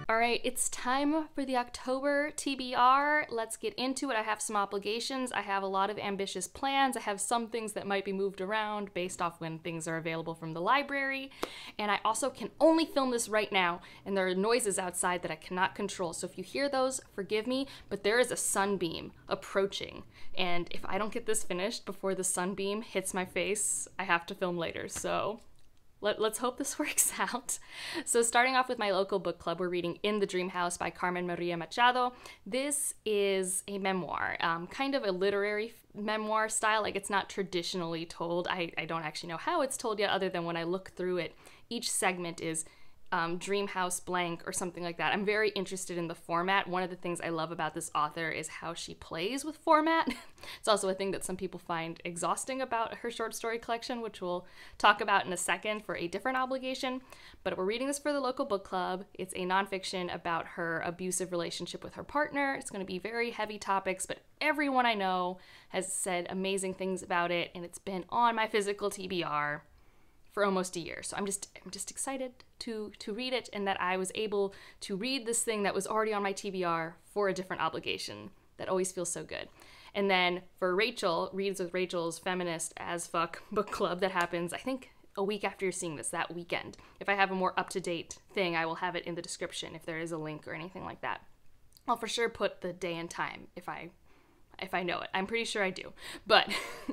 All right, it's time for the October TBR. Let's get into it. I have some obligations. I have a lot of ambitious plans. I have some things that might be moved around based off when things are available from the library. And I also can only film this right now, and there are noises outside that I cannot control. So if you hear those, forgive me, but there is a sunbeam approaching. And if I don't get this finished before the sunbeam hits my face, I have to film later. So let's hope this works out. So starting off with my local book club, we're reading In the Dream House by Carmen Maria Machado. This is a memoir, kind of a literary memoir style. Like, it's not traditionally told. I don't actually know how it's told yet, other than when I look through it, each segment is Dream House blank or something like that. I'm very interested in the format. One of the things I love about this author is how she plays with format. It's also a thing that some people find exhausting about her short story collection, which we'll talk about in a second for a different obligation. But we're reading this for the local book club. It's a nonfiction about her abusive relationship with her partner. It's going to be very heavy topics, but everyone I know has said amazing things about it, and it's been on my physical TBR for almost a year. So I'm just excited to read it, and that I was able to read this thing that was already on my TBR for a different obligation. That always feels so good. And then for Rachel, Reads with Rachel's feminist as fuck book club that happens, I think, a week after you're seeing this, that weekend. If I have a more up-to-date thing, I will have it in the description if there is a link or anything like that. I'll for sure put the day and time if I know it. I'm pretty sure I do. But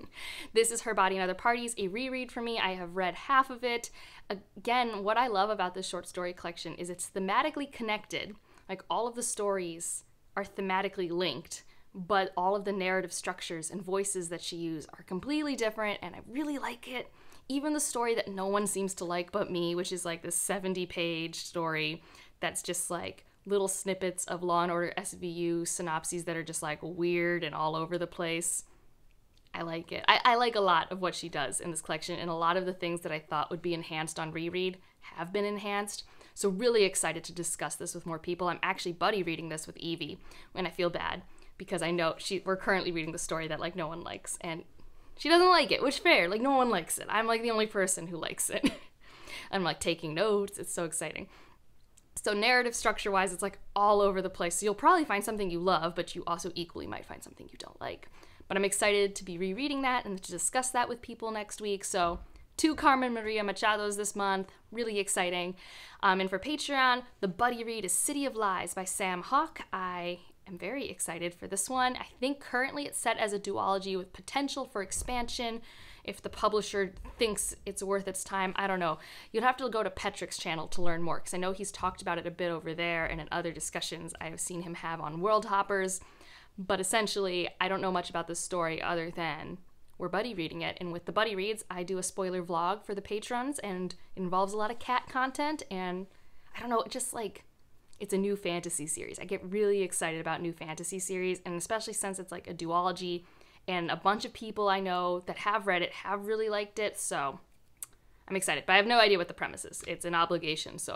this is Her Body and Other Parties, a reread for me. I have read half of it. Again, what I love about this short story collection is it's thematically connected. Like, all of the stories are thematically linked, but all of the narrative structures and voices that she uses are completely different, and I really like it. Even the story that no one seems to like but me, which is like this 70-page story that's just like little snippets of Law & Order SVU synopses that are just like weird and all over the place. I like it. I like a lot of what she does in this collection, and a lot of the things that I thought would be enhanced on reread have been enhanced. So really excited to discuss this with more people. I'm actually buddy reading this with Evie when I feel bad, because I know we're currently reading the story that like no one likes, and she doesn't like it, which fair, like no one likes it. I'm like the only person who likes it. I'm like taking notes. It's so exciting. So narrative structure-wise, it's like all over the place. So you'll probably find something you love, but you also equally might find something you don't like. But I'm excited to be rereading that and to discuss that with people next week. So 2 Carmen Maria Machados this month, really exciting. And for Patreon, the buddy read is City of Lies by Sam Hawke. I am very excited for this one. I think currently it's set as a duology with potential for expansion. If the publisher thinks it's worth its time, I don't know. You'd have to go to Petrick's channel to learn more, because I know he's talked about it a bit over there and in other discussions I have seen him have on World Hoppers. But essentially, I don't know much about this story other than we're buddy reading it. And with the buddy reads, I do a spoiler vlog for the patrons, and it involves a lot of cat content, and I don't know, just like, it's a new fantasy series. I get really excited about new fantasy series, and especially since it's like a duology, and a bunch of people I know that have read it have really liked it, so I'm excited. But I have no idea what the premise is. It's an obligation, so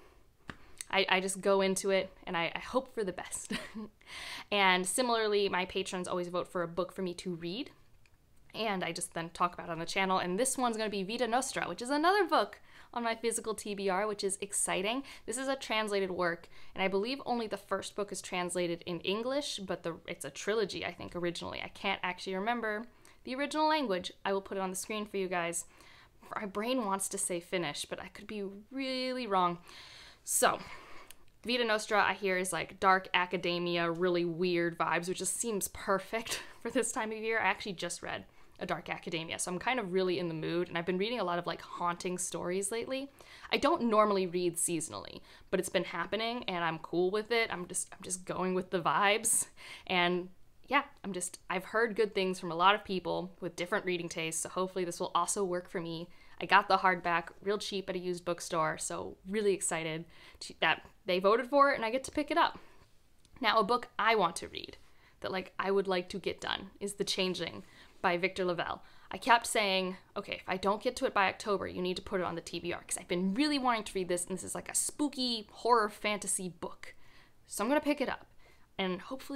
I just go into it, and I hope for the best. And similarly, my patrons always vote for a book for me to read, and I just then talk about it on the channel, and this one's going to be Vita Nostra, which is another book on my physical TBR, which is exciting. This is a translated work, and I believe only the first book is translated in English, but it's a trilogy, I think, originally. I can't actually remember the original language. I will put it on the screen for you guys. My brain wants to say Finnish, but I could be really wrong. So, Vita Nostra, I hear, is like dark academia, really weird vibes, which just seems perfect for this time of year. I actually just read A Dark Academia, so I'm kind of really in the mood, and I've been reading a lot of like haunting stories lately. I don't normally read seasonally, but it's been happening, and I'm cool with it. I'm just going with the vibes, and yeah, I've heard good things from a lot of people with different reading tastes, so hopefully this will also work for me. I got the hardback real cheap at a used bookstore, so really excited that they voted for it and I get to pick it up. Now, a book I want to read that like I would like to get done is The Changeling by Victor LaValle. I kept saying, okay, if I don't get to it by October, you need to put it on the TBR, because I've been really wanting to read this, and this is like a spooky horror fantasy book. So I'm going to pick it up, and hopefully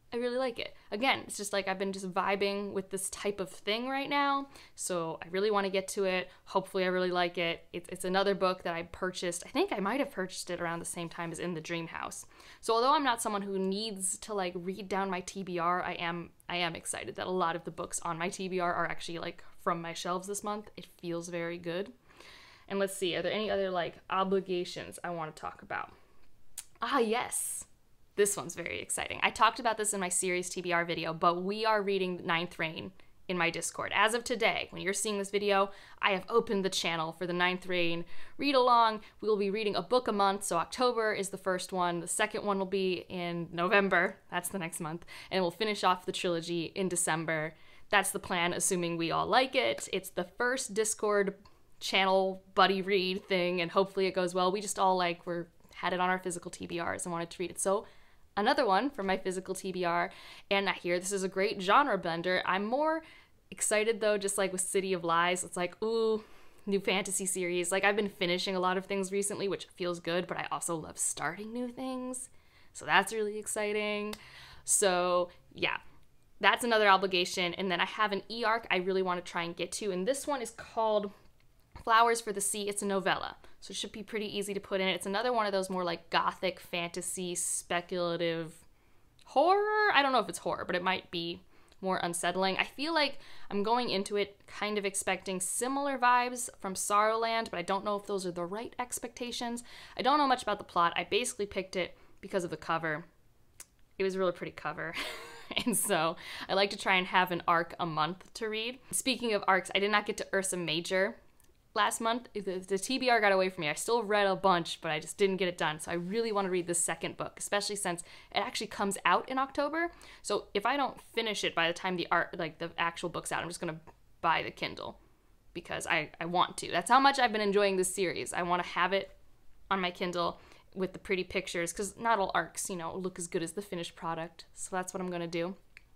I really like it. Again, it's just like I've been just vibing with this type of thing right now, so I really want to get to it. Hopefully I really like it. It's another book that I purchased. I think I might have purchased it around the same time as In the Dream House. So although I'm not someone who needs to like read down my TBR, I am excited that a lot of the books on my TBR are actually like from my shelves this month. It feels very good. And let's see, are there any other like obligations I want to talk about? Ah, yes. This one's very exciting. I talked about this in my series TBR video, but we are reading Ninth Reign in my Discord. As of today, when you're seeing this video, I have opened the channel for the Ninth Reign read along. We will be reading a book a month, so October is the first one. The second one will be in November. That's the next month. And we'll finish off the trilogy in December. That's the plan, assuming we all like it. It's the first Discord channel buddy read thing, and hopefully it goes well. We just all had it on our physical TBRs and wanted to read it. So another one from my physical TBR, and I hear this is a great genre blender. I'm more excited though, just like with City of Lies. It's like, ooh, new fantasy series. Like I've been finishing a lot of things recently, which feels good, but I also love starting new things. So that's really exciting. So yeah, that's another obligation. And then I have an e-arc I really want to try and get to, and this one is called Flowers for the Sea. It's a novella, so it should be pretty easy to put in. It's another one of those more like gothic fantasy speculative horror. I don't know if it's horror, but it might be more unsettling. I feel like I'm going into it kind of expecting similar vibes from Sorrowland, but I don't know if those are the right expectations. I don't know much about the plot. I basically picked it because of the cover. It was a really pretty cover. And so I like to try and have an arc a month to read. Speaking of arcs, I did not get to Ursa Major last month. The TBR got away from me. I still read a bunch, but I just didn't get it done. So I really want to read the second book, especially since it actually comes out in October. So if I don't finish it by the time the actual book's out, I'm just going to buy the Kindle because I want to. That's how much I've been enjoying this series. I want to have it on my Kindle with the pretty pictures, because not all arcs, look as good as the finished product. So that's what I'm going to do.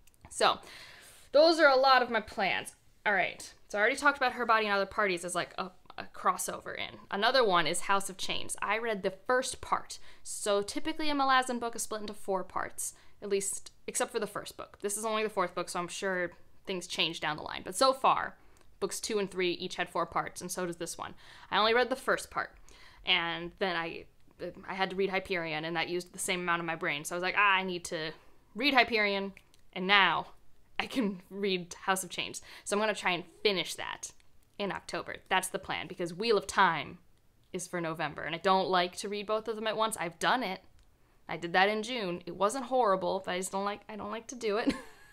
So those are a lot of my plans. All right, so I already talked about Her Body and Other Parties as like a crossover in. Another one is House of Chains. I read the first part. So typically a Malazan book is split into 4 parts, at least, except for the first book. This is only the 4th book, so I'm sure things change down the line. But so far, books 2 and 3 each had 4 parts, and so does this one. I only read the first part, and then I had to read Hyperion, and that used the same amount of my brain. So I was like, I need to read Hyperion, and now I can read House of Chains. So I'm going to try and finish that in October. That's the plan, because Wheel of Time is for November, and I don't like to read both of them at once. I've done it. I did that in June. It wasn't horrible, but I don't like to do it.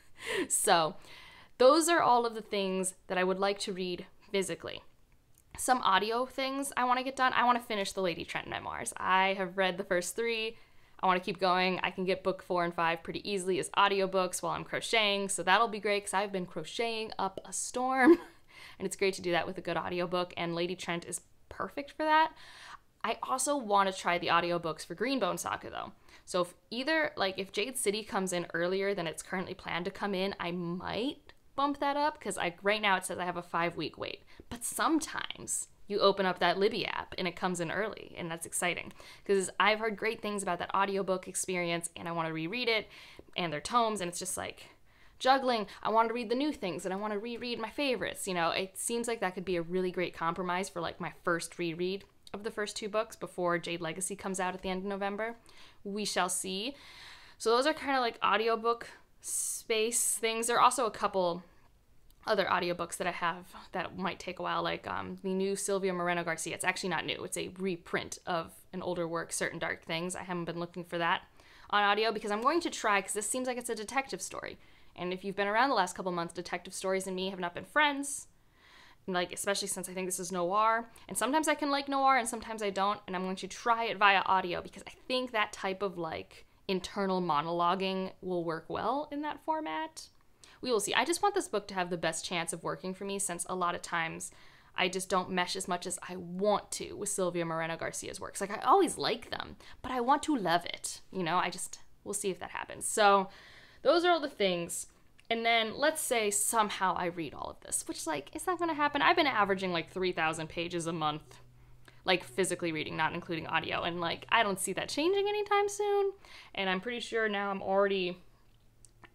So those are all of the things that I would like to read physically. Some audio things I want to get done. I want to finish the Lady Trent memoirs. I have read the first 3. I want to keep going. I can get book 4 and 5 pretty easily as audiobooks while I'm crocheting, so that'll be great because I've been crocheting up a storm, and it's great to do that with a good audiobook, and Lady Trent is perfect for that. I also want to try the audiobooks for Greenbone Saga, though. So if Jade City comes in earlier than it's currently planned to come in, I might bump that up, because right now it says I have a 5-week wait. But sometimes you open up that Libby app and it comes in early, and that's exciting because I've heard great things about that audiobook experience, and I want to reread it and their tomes, and it's just like juggling. I want to read the new things and I want to reread my favorites. It seems like that could be a really great compromise for like my first reread of the first 2 books before Jade Legacy comes out at the end of November. We shall see. So those are kind of like audiobook space things. There are also a couple other audiobooks that I have that might take a while, like the new Silvia Moreno Garcia. It's actually not new. It's a reprint of an older work, Certain Dark Things. I haven't been looking for that on audio because I'm going to try, because this seems like it's a detective story. And if you've been around the last couple months, detective stories and me have not been friends, like especially since I think this is noir. And sometimes I can like noir and sometimes I don't, and I'm going to try it via audio because I think that type of like internal monologuing will work well in that format. We will see. I just want this book to have the best chance of working for me, since a lot of times I just don't mesh as much as I want to with Silvia Moreno Garcia's works. Like, I always like them, but I want to love it. We'll see if that happens. So those are all the things. And then let's say somehow I read all of this, which, is not going to happen. I've been averaging 3,000 pages a month, physically reading, not including audio. And I don't see that changing anytime soon. And I'm pretty sure now I'm already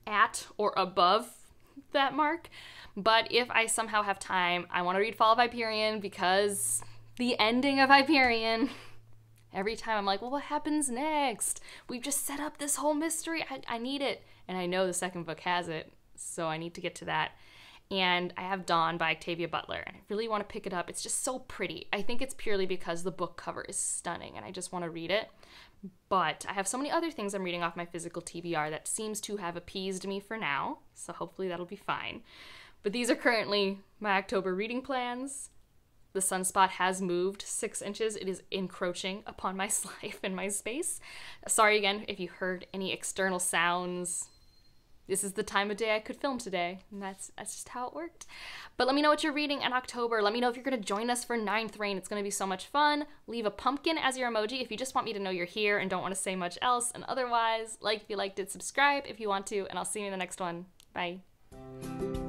at or above that mark. But if I somehow have time, I want to read Fall of Hyperion, because the ending of Hyperion, every time I'm like, well, what happens next? We've just set up this whole mystery. I need it. And I know the second book has it, so I need to get to that. And I have Dawn by Octavia Butler, and I really want to pick it up. It's just so pretty. I think it's purely because the book cover is stunning, and I just want to read it. But I have so many other things I'm reading off my physical TBR that seems to have appeased me for now, so hopefully that'll be fine. But these are currently my October reading plans. The sunspot has moved 6 inches. It is encroaching upon my life and my space. Sorry again if you heard any external sounds. This is the time of day I could film today, and that's just how it worked. But let me know what you're reading in October. Let me know if you're going to join us for 9th Reign. It's going to be so much fun. Leave a pumpkin as your emoji if you just want me to know you're here and don't want to say much else. And otherwise, like if you liked it, subscribe if you want to, and I'll see you in the next one. Bye.